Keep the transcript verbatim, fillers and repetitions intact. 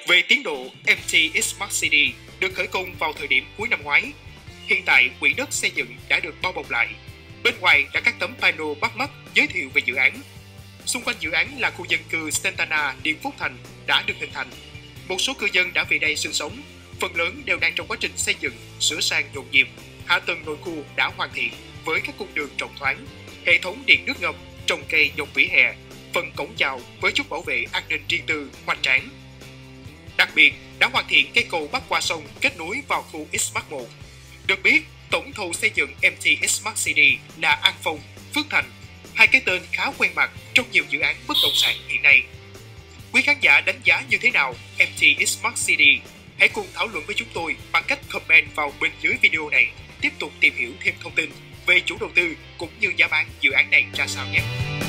Về tiến độ, em tê Smart City được khởi công vào thời điểm cuối năm ngoái. Hiện tại, quỹ đất xây dựng đã được bao bọc lại. Bên ngoài là các tấm pano bắt mắt giới thiệu về dự án. Xung quanh dự án là khu dân cư Santana, Điện Phúc Thành đã được hình thành. Một số cư dân đã về đây sinh sống, phần lớn đều đang trong quá trình xây dựng, sửa sang nhộn nhịp. Hạ tầng nội khu đã hoàn thiện với các cung đường rộng thoáng, hệ thống điện nước ngầm, trồng cây dọc vỉa hè, phần cổng chào với chút bảo vệ an ninh riêng tư hoành tráng. Đặc biệt, đã hoàn thiện cây cầu bắc qua sông kết nối vào khu Xmart một. Được biết, tổng thầu xây dựng em tê Smart City là An Phong, Phước Thành, hai cái tên khá quen mặt trong nhiều dự án bất động sản hiện nay. Quý khán giả đánh giá như thế nào em tê Smart City? Hãy cùng thảo luận với chúng tôi bằng cách comment vào bên dưới video này. Tiếp tục tìm hiểu thêm thông tin về chủ đầu tư cũng như giá bán dự án này ra sao nhé.